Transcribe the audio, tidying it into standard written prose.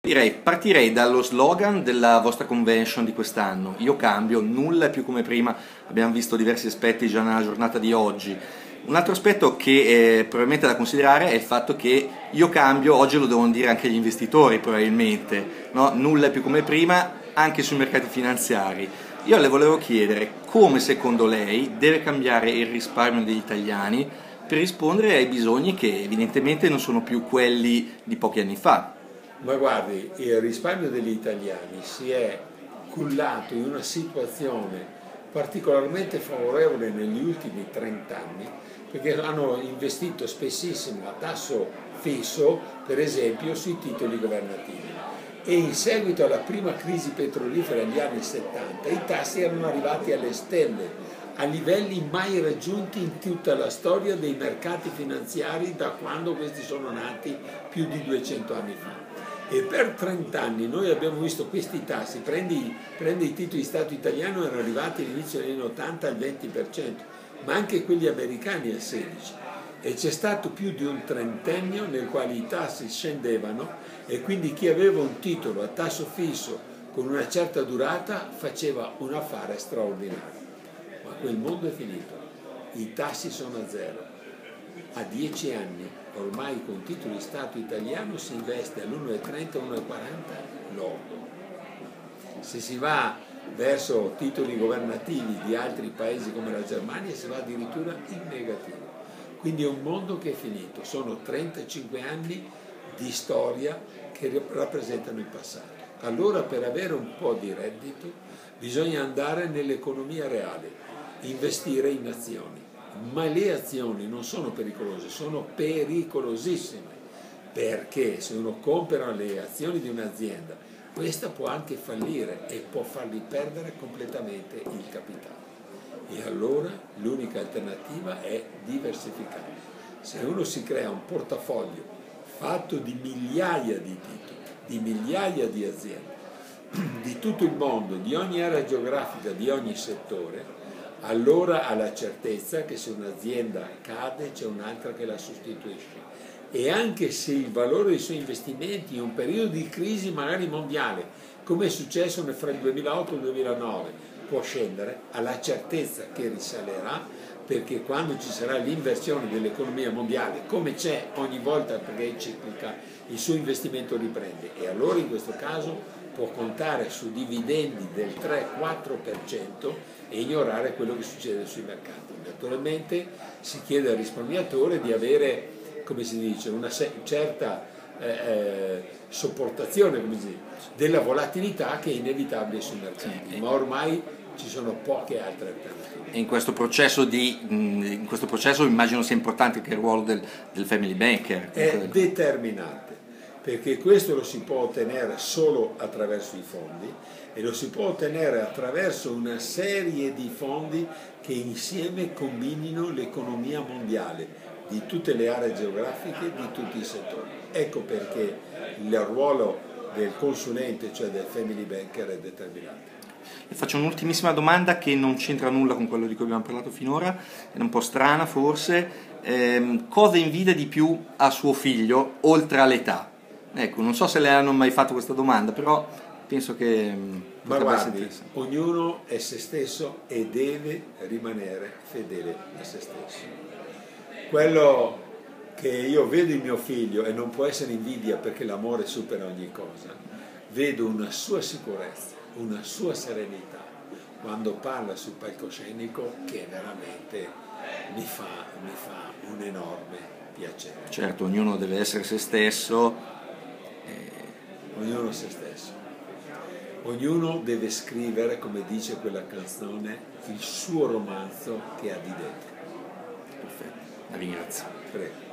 Partirei dallo slogan della vostra convention di quest'anno: io cambio, nulla è più come prima. Abbiamo visto diversi aspetti già nella giornata di oggi. Un altro aspetto che è probabilmente da considerare è il fatto che io cambio, oggi lo devono dire anche gli investitori probabilmente, no? Nulla è più come prima anche sui mercati finanziari. Io le volevo chiedere come secondo lei deve cambiare il risparmio degli italiani per rispondere ai bisogni che evidentemente non sono più quelli di pochi anni fa. Ma guardi, il risparmio degli italiani si è cullato in una situazione particolarmente favorevole negli ultimi 30 anni, perché hanno investito spessissimo a tasso fisso, per esempio, sui titoli governativi. E in seguito alla prima crisi petrolifera negli anni 70 i tassi erano arrivati alle stelle, a livelli mai raggiunti in tutta la storia dei mercati finanziari da quando questi sono nati più di 200 anni fa. E per 30 anni noi abbiamo visto questi tassi, prendi i titoli di Stato italiano, erano arrivati all'inizio degli anni 80 al 20%, ma anche quelli americani al 16%. E c'è stato più di un trentennio nel quale i tassi scendevano e quindi chi aveva un titolo a tasso fisso con una certa durata faceva un affare straordinario. Ma quel mondo è finito, i tassi sono a zero. A 10 anni ormai con titolo di Stato italiano si investe all'1,30, 1,40 lordo. Se si va verso titoli governativi di altri paesi come la Germania si va addirittura in negativo. Quindi è un mondo che è finito, sono 35 anni di storia che rappresentano il passato. Allora per avere un po' di reddito bisogna andare nell'economia reale, investire in azioni. Ma le azioni non sono pericolose, sono pericolosissime, perché se uno compra le azioni di un'azienda, questa può anche fallire e può fargli perdere completamente il capitale. E allora l'unica alternativa è diversificare. Se uno si crea un portafoglio fatto di migliaia di titoli, di migliaia di aziende, di tutto il mondo, di ogni area geografica, di ogni settore, allora ha la certezza che se un'azienda cade c'è un'altra che la sostituisce. E anche se il valore dei suoi investimenti in un periodo di crisi magari mondiale, come è successo fra il 2008 e il 2009, può scendere, ha la certezza che risalirà, perché quando ci sarà l'inversione dell'economia mondiale, come c'è ogni volta perché è ciclica, il suo investimento riprende e allora in questo caso può contare su dividendi del 3-4% e ignorare quello che succede sui mercati. Naturalmente si chiede al risparmiatore di avere, come si dice, una certa sopportazione, come si dice, della volatilità che è inevitabile sui mercati, ma ormai ci sono poche altre alternative. E in questo processo immagino sia importante che il ruolo del family banker È determinante, perché questo lo si può ottenere solo attraverso i fondi e lo si può ottenere attraverso una serie di fondi che insieme combinino l'economia mondiale di tutte le aree geografiche, di tutti i settori. Ecco perché il ruolo del consulente, cioè del family banker, è determinante. Le faccio un'ultimissima domanda che non c'entra nulla con quello di cui abbiamo parlato finora, è un po' strana forse. Cosa invidia di più a suo figlio oltre all'età? Ecco, non so se le hanno mai fatto questa domanda, però penso che ma guardi, ognuno è se stesso e deve rimanere fedele a se stesso. Quello che io vedo in mio figlio, e non può essere invidia perché l'amore supera ogni cosa, vedo una sua sicurezza, una sua serenità quando parla sul palcoscenico che veramente mi fa un enorme piacere. Certo, ognuno deve essere se stesso. Ognuno se stesso. Ognuno deve scrivere, come dice quella canzone, il suo romanzo che ha di dentro. Perfetto, la ringrazio. Prego.